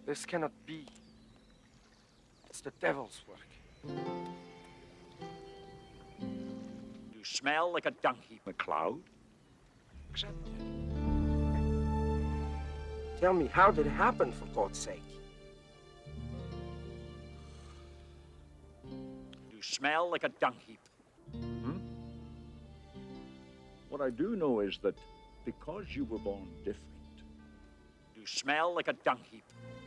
This cannot be. It's the devil's work. You smell like a dung heap, MacLeod. Accept it. Tell me, how did it happen, for God's sake? You smell like a dung heap. What I do know is that because you were born different, You smell like a dung heap.